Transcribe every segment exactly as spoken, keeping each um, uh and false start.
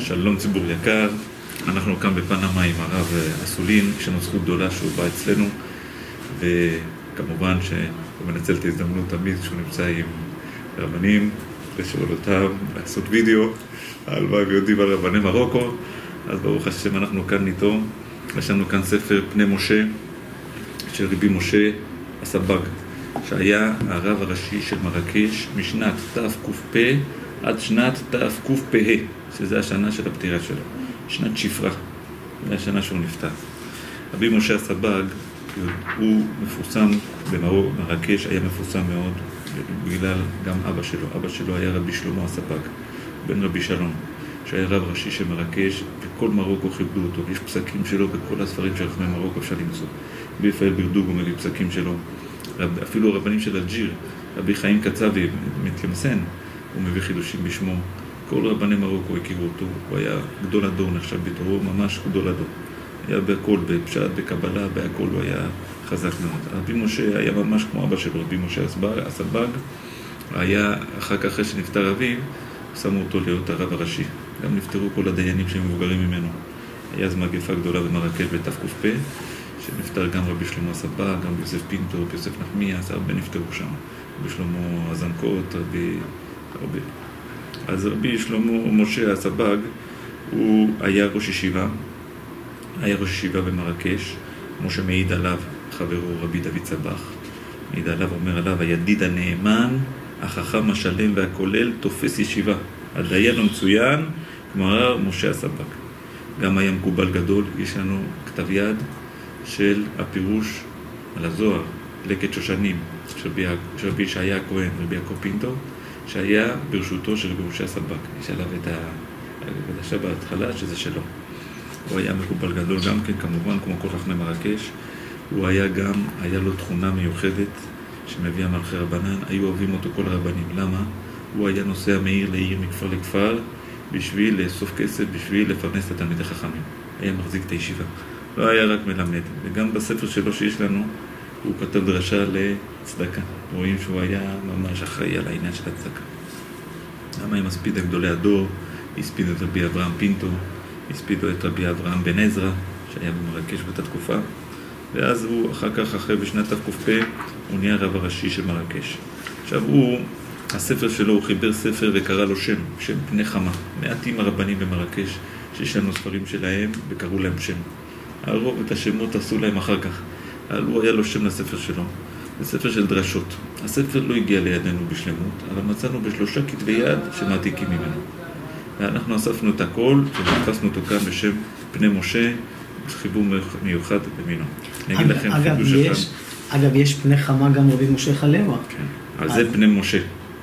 שלום ציבור יקר, אנחנו כאן בפנמה עם הרב אסולין, יש לנו זכות גדולה שהוא בא אצלנו, וכמובן שהוא מנצל את ההזדמנות תמיד שהוא נמצא עם רבנים, לשאול אותם, לעשות וידאו, הלוואי ויודעים על רבני מרוקו, אז ברוך השם אנחנו כאן איתו. יש לנו כאן ספר פני משה של רבי משה הסבג, שהיה הרב הראשי של מרקש משנת תק"פ עד שנת תקפ"ה, שזה השנה של הפטירה שלו, שנת שפרה, זה השנה שהוא נפטר. רבי משה הסבג הוא מפורסם במרקש, היה מפורסם מאוד בגלל גם אבא שלו. אבא שלו היה רבי שלמה הסבג, בן רבי שלום, שהיה רב ראשי של מרקש, וכל מרוקו כיבדו אותו. יש פסקים שלו בכל הספרים של חכמי מרוקו, אפשר למצוא. רבי רפאל בירדוג הוא מביא פסקים שלו, אפילו הרבנים של אלג'יר, רבי חיים קצבי מתיימסן, הוא מביא חידושים בשמו. כל רבני מרוקו הכירו אותו, הוא היה גדול הדור, נחשב בתורו, ממש גדול הדור. היה בהכל, בפשט, בקבלה, בהכל הוא היה חזק מאוד. רבי משה היה ממש כמו אבא שלו, רבי משה הסבג, היה אחר כך אחרי שנפטר אביו, שמו אותו להיות הרב הראשי. גם נפטרו כל הדיינים שהם מבוגרים ממנו. היה אז מגפה גדולה במרקש בתק"פ, שנפטר גם רבי שלמה הסבג, גם יוסף פינטו, יוסף נחמיאס, הרבה נפטרו שם. רבי שלמה הזנקות, רבי... רבי... אז רבי שלמה משה הסבג, הוא היה ראש ישיבה, היה ראש ישיבה במרקש, כמו שמעיד עליו חברו רבי דוד צבח. מעיד עליו, אומר עליו, הידיד הנאמן, החכם השלם והכולל, תופס ישיבה. הדיין המצוין, כמו הרב משה הסבג. גם היה מקובל גדול, יש לנו כתב יד של הפירוש על הזוהר, לקט שושנים, של רבי ישעיה הכהן, רבי יעקב פינטו, שהיה ברשותו של רבי משה הסבג. יש עליו את הקדשה בהתחלה שזה שלו. הוא היה מקובל גדול גם כן, כמובן, כמו כל חכמי מרקש. הוא היה גם, היה לו תכונה מיוחדת שמביאה מלכי רבנן, היו אוהבים אותו כל הרבנים. למה? הוא היה נוסע מעיר לעיר, מכפר לכפר, בשביל לאסוף כסף, בשביל לפרנס את תלמידי חכמים. היה מחזיק את הישיבה. לא היה רק מלמד. וגם בספר שלו שיש לנו, הוא כתב דרשה לצדקה. רואים שהוא היה ממש אחראי על העניין של הצדקה. למה הם הספיד גדולי הדור, הספיד את רבי אברהם פינטו, הספידו את רבי אברהם בן עזרא, שהיה במרקש באותה תקופה, ואז הוא אחר כך, אחרי בשנת תק"פ, הוא נהיה הרב הראשי של מרקש. עכשיו הוא, הספר שלו, הוא חיבר ספר וקרא לו שם, שם פני חמה. מעטים הרבנים במרקש שיש לנו ספרים שלהם וקראו להם שם. הרוב את השמות עשו להם אחר כך. אבל הוא היה לו שם לספר שלו. זה ספר של דרשות. הספר לא הגיע לידינו בשלמות, אבל מצאנו בשלושה כתבי יד שמעתיקים ממנו. ואנחנו אספנו את הכל ונתפסנו אותו כאן בשם פני משה, חיבור מיוחד במינו. אני אגיד לכם חידוש אחד. אגב, יש פני חמה גם רבי משה חלבה. כן, אז זה פני משה.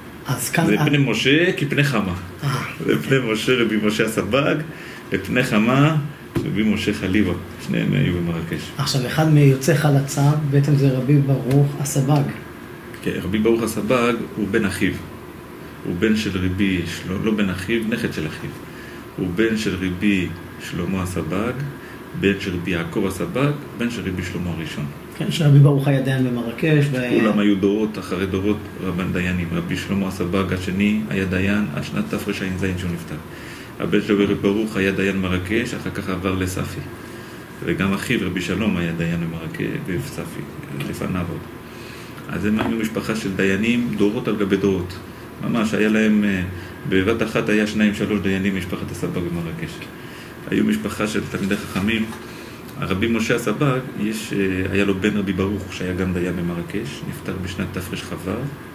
זה פני משה כפני חמה. זה פני משה רבי משה הסבג, ופני חמה רבי משה חליבה. שניהם היו במרקש. עכשיו, אחד מיוצא חלצה, בעצם זה רבי ברוך הסבג. כן, רבי ברוך הסבג הוא בן אחיו. הוא בן של רבי, לא בן אחיו, נכד של אחיו. הוא בן של רבי שלמה הסבג, בן של רבי יעקב הסבג, בן של רבי שלמה הראשון. כן, שרבי ברוך היה דיין במרקש. כולם היו דורות אחרי דורות רבן דיינים. רבי שלמה הסבג השני היה דיין עד שנת תרע"ז שהוא נפטר. הבן של רבי ברוך היה דיין מרקש, אחר כך עבר לספי. וגם אחיו רבי שלום היה דיין במרקש וספי, לפניו עוד. אז הם היו משפחה של דיינים, דורות על גבי דורות. ממש, היה להם, בבת אחת היה שניים, שלוש דיינים משפחת הסבג במרקש. היו משפחה של תלמידי חכמים. הרבי משה הסבג, יש, היה לו בן רבי ברוך, שהיה גם דיין במרקש, נפטר בשנת תרח"ו,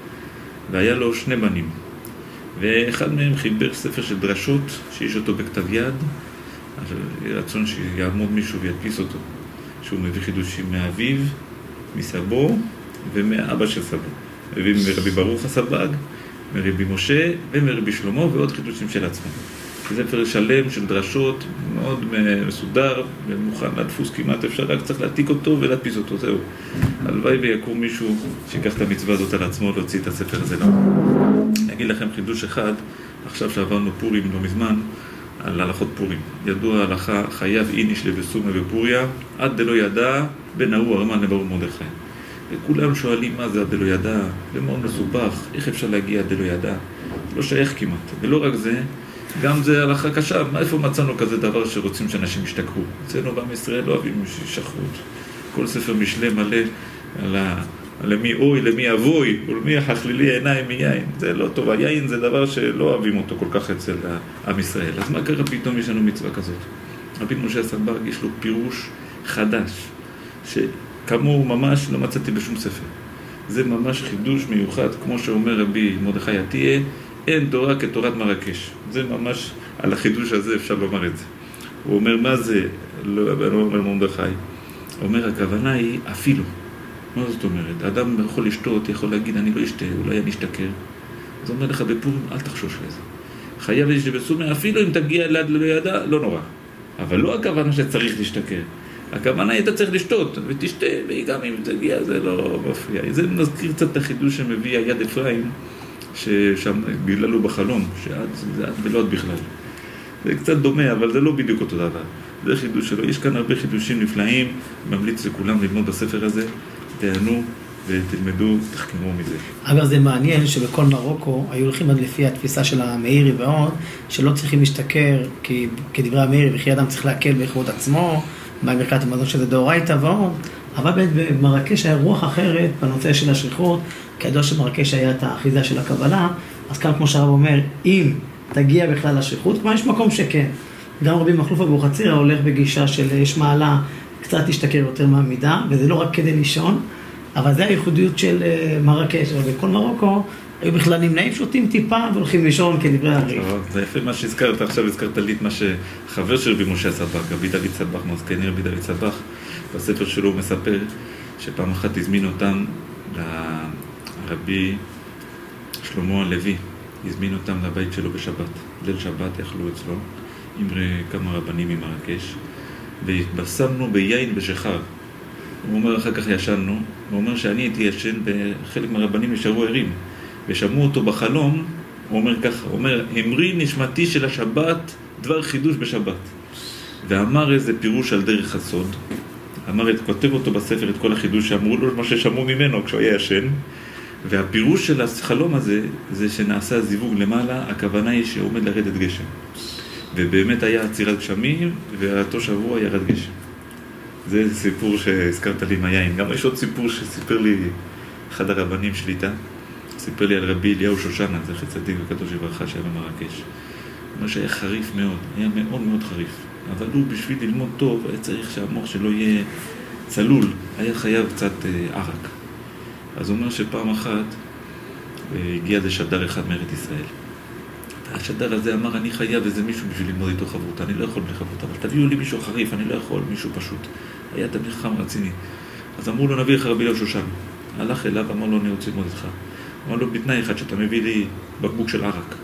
והיה לו שני בנים. ואחד מהם חיבר ספר של דרשות, שיש אותו בכתב יד, רצון שיעמוד מישהו וידפיס אותו, שהוא מביא חידושים מאביו, מסבו ומאבא של סבו. מביא מרבי ברוך הסבג, מרבי משה ומרבי שלמה, ועוד חידושים של עצמו. זה ספר שלם של דרשות, מאוד מסודר ומוכן לדפוס כמעט אפשר, רק צריך להעתיק אותו ולהדפיס אותו, זהו. הלוואי ויקום מישהו שיקח את המצווה הזאת על עצמו להוציא את הספר הזה. לא. אני אגיד לכם חידוש אחד, עכשיו שעברנו פורים לא מזמן, על הלכות פורים. ידוע הלכה, חייב איניש לבסומה בפוריה, עד דלא ידע בין ההוא הרמן לברור מרדכי. וכולם שואלים מה זה עד דלא ידע, זה מאוד מסובך, איך אפשר להגיע עד דלא ידע? לא שייך כמעט. ולא רק זה, גם זה הלכה קשה, איפה מצאנו כזה דבר שרוצים שאנשים ישתכרו? אצלנו בעם ישראל לא אוהבים שישחרות. כל ספר משלי מלא על ה... למי אוי, למי אבוי, ולמי החכלילי עיניים מיין. זה לא טוב, היין זה דבר שלא אוהבים אותו כל כך אצל עם ישראל. אז מה קרה פתאום יש לנו מצווה כזאת? רבי משה סנברג יש לו פירוש חדש, שכאמור ממש לא מצאתי בשום ספר. זה ממש חידוש מיוחד, כמו שאומר רבי מרדכי עטיה, אין תורה כתורת מרקש. זה ממש, על החידוש הזה אפשר לומר את זה. הוא אומר, מה זה? לא אומר מרדכי. הוא אומר, הכוונה היא אפילו. מה זאת אומרת? האדם יכול לשתות, יכול להגיד, אני לא אשתה, אולי אני אשתכר. אז הוא אומר לך, בפורים, אל תחשוש לזה. חייב יש בסומה, אפילו אם תגיע ליד לידה, לא נורא. אבל לא הכוונה שצריך להשתכר. הכוונה היא, אתה צריך לשתות, ותשתה, וגם אם תגיע, זה לא מפריע. זה מזכיר קצת את החידוש שמביא היד אפרים, ששם גילה לו בחלום, שעד זה עד ולא עד בכלל. זה קצת דומה, אבל זה לא בדיוק אותו דבר. זה חידוש שלו. יש כאן הרבה חידושים נפלאים, ממליץ לכולם ללמוד בספר הזה. תענו ותלמדו, תחכמו מזה. אגב, זה מעניין שבכל מרוקו היו הולכים עד לפי התפיסה של המאירי ועוד, שלא צריכים להשתכר, כי כדברי המאירי, וכי אדם צריך להקל בכבוד עצמו, בברכת המזון שזה דאורייתא ועוד, אבל באמת במרקש היה רוח אחרת בנושא של השליחות, כידוע שמרקש היה את האחיזה של הקבלה, אז כאן כמו שהרב אומר, אם תגיע בכלל לשליחות, כבר יש מקום שכן. גם רבי מכלוף אבוחצירא הולך בגישה של יש מעלה, קצת תשתכר יותר מהמידה, וזה לא רק כדי לישון, אבל זה הייחודיות של מרקש, אבל בכל מרוקו היו בכלל נמנעים שותים טיפה והולכים לישון כדברי הריף. זה יפה מה שהזכרת, עכשיו הזכרת לי את מה שחבר של רבי משה סבח, רבי דוד סבח, מזכני רבי דוד סבח, בספר שלו הוא מספר שפעם אחת הזמין אותם לרבי שלמה הלוי, הזמין אותם לבית שלו בשבת, ליל שבת יכלו אצלו, עם כמה רבנים ממרקש, והתבשמנו ביין בשחר. הוא אומר, אחר כך ישנו, הוא אומר שאני הייתי ישן, וחלק מהרבנים נשארו ערים, ושמעו אותו בחלום, הוא אומר ככה, הוא אומר, אמרי נשמתי של השבת, דבר חידוש בשבת. ואמר איזה פירוש על דרך הסוד, אמר, כותב אותו בספר את כל החידוש שאמרו לו, מה ששמעו ממנו כשהוא היה ישן, והפירוש של החלום הזה, זה שנעשה זיווג למעלה, הכוונה היא שעומד לרדת גשם. ובאמת היה עצירת גשמים, ואותו שבוע ירד גשם. זה סיפור שהזכרת לי עם היין. גם יש עוד סיפור שסיפר לי אחד הרבנים שליטה. סיפר לי על רבי אליהו שושנה, זכר צדיק וקדוש לברכה שהיה במרקש. הוא אומר שהיה חריף מאוד, היה מאוד מאוד חריף. אבל הוא בשביל ללמוד טוב, היה צריך שהמוח שלו יהיה צלול, היה חייב קצת אה, ערק. אז הוא אומר שפעם אחת אה, הגיע לשדר אחד מארץ ישראל. השדר הזה אמר, אני חייב איזה מישהו בשביל ללמוד איתו חברותה, אני לא יכול בלי חברותה, אבל תביאו לי מישהו חריף, אני לא יכול, מישהו פשוט. היה תמיד חם רציני. אז אמרו לו, נביא לך רבי אליהו שושן. הלך אליו, אמר לו, אני רוצה ללמוד איתך. אמר לו, בתנאי אחד, שאתה מביא לי בקבוק של ערק.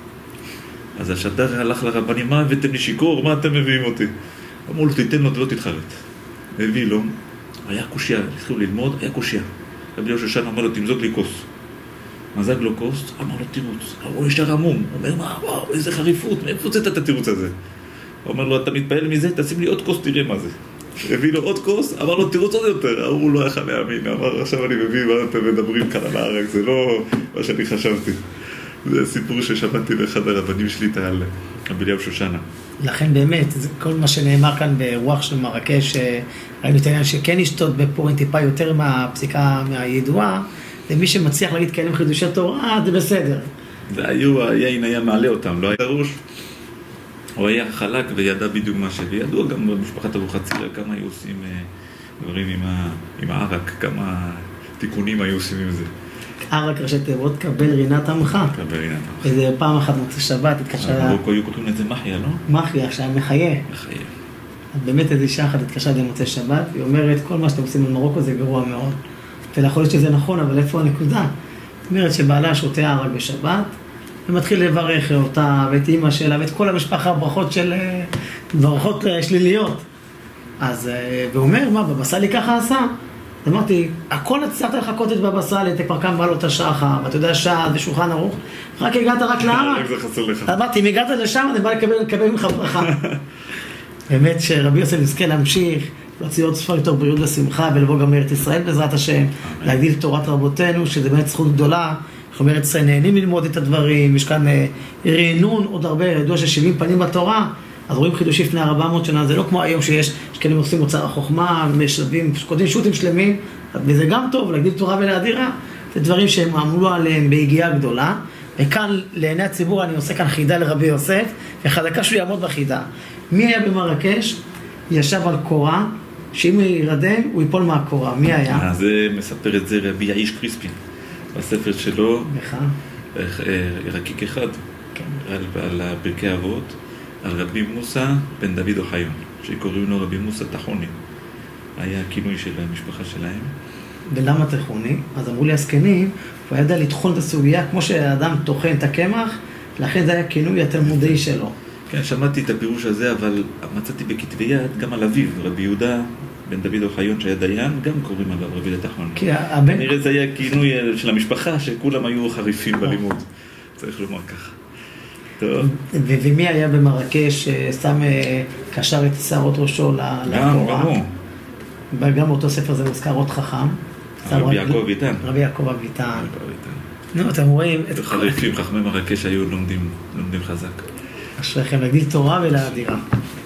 אז השדר הלך לרבנים, מה הבאתם לי שיקור? מה אתם מביאים אותי? אמרו לו, תיתן לו, לא תתחרט. הביא לו, היה קושיה, התחילו ללמוד, היה קושיה. רבי אליהו שושן אמר לו, תמזוג לי כוס. מזג לו כוס, אמר לו תירוץ. הוא ישר עמום, הוא אומר, מה, וואו, איזה חריפות, מאיפה הוצאת את התירוץ הזה? הוא אומר לו, אתה מתפעל מזה, תשים לי עוד כוס, תראה מה זה. הביא לו עוד כוס, אמר לו, תירוץ עוד יותר. הוא לא יכל להאמין, אמר, עכשיו אני מבין מה אתם מדברים כאן על הערק, זה לא מה שאני חשבתי. זה סיפור ששמעתי באחד הרבנים שליטה על רבי אליהו שושנה. לכן באמת, כל מה שנאמר כאן ברוח של מרקש, ראינו את העניין שכן ישתות בפורים טיפה יותר מהפסיקה מהידועה, ומי שמצליח להגיד כאלה חידושי תורה, זה בסדר. זה היו, היין היה מעלה אותם, לא היה ראש. הוא היה חלק וידע בדיוק מה שלי. ידוע גם במשפחת אבוחצירא כמה היו עושים דברים עם, ה, עם הערק, כמה תיקונים היו עושים עם זה. ערק ראשי תיבות, קבל רינת עמך. קבל רינת עמך. וזה פעם אחת מוצא שבת, התקשרה... במרוקו היו קוראים לזה מחיה, לא? מחיה, שהיה מחיה. מחיה. באמת איזו אישה אחת התקשרה למוצא שבת, והיא אומרת, כל מה שאתם עושים במרוקו זה גרוע מאוד. ויכול להיות שזה נכון, אבל איפה הנקודה? זאת אומרת שבעלה שותה ערק בשבת, ומתחיל לברך אותה, ואת אמא שלה, ואת כל המשפחה, ברכות של... ברכות שליליות. אז, והוא אומר, מה, בבא סאלי ככה עשה? אז אמרתי, הכל הצלחת לחכות את בבא סאלי, אתה כבר קם בעלות השחר, ואתה יודע שעה ושולחן ערוך, רק הגעת רק לערק. זה חסר לך. אמרתי, אם הגעת לשם, אני בא לקבל, לקבל ממך ברכה. באמת שרבי יוסף נזכה להמשיך, להוציא עוד ספר יותר בריאות ושמחה, ולבוא גם לארץ ישראל בעזרת השם, להגדיל תורת רבותינו, שזה באמת זכות גדולה, אנחנו בארץ ישראל נהנים ללמוד את הדברים, יש כאן רענון עוד הרבה, ידוע ששבעים פנים בתורה, אז רואים חידוש לפני ארבע מאות שנה, זה לא כמו היום שיש, שכאלה עושים אוצר החוכמה, משלבים, כותבים שו"תים שלמים, וזה גם טוב, להגדיל תורה ולהדירה, זה דברים שהם עמלו עליהם בהגיעה גדולה, וכאן לעיני הציבור אני עושה כאן חידה לרבי יוסף, וחזקה שהוא יעמוד בחידה. מי היה במרקש? ישב על קורה, שאם הוא ירדם, הוא ייפול מהקורה. מי היה? זה מספר את זה רבי יאיש קריספין, בספר שלו, רקיק אחד, על פרקי אבות, על רבי מוסא בן דוד אוחיון, שקוראים לו רבי מוסא תחוני. היה הכינוי של המשפחה שלהם. ולמה תחוני? אז אמרו לי הזקנים, הוא ידע לטחון את הסוגיה, כמו שהאדם טוחן את הקמח, לכן זה היה כינוי התלמודי שלו. כן, שמעתי את הפירוש הזה, אבל מצאתי בכתבי יד גם על אביו, רבי יהודה בן דוד אוחיון שהיה דיין, גם קוראים עליו רבי תחוני. כי הבן... נראה זה היה כינוי של המשפחה, שכולם היו חריפים בלימוד. צריך לומר ככה. טוב. ומי היה במרקש ששם קשר את שערות ראשו לקורה? גם, גם הוא. גם אותו ספר זה מוזכר עוד חכם. רבי יעקב אביטן. רבי יעקב אביטן. נו, אתם רואים... חריפים, חכמי מרקש היו לומדים חזק. אשריכם להגדיל תורה ולהדירה.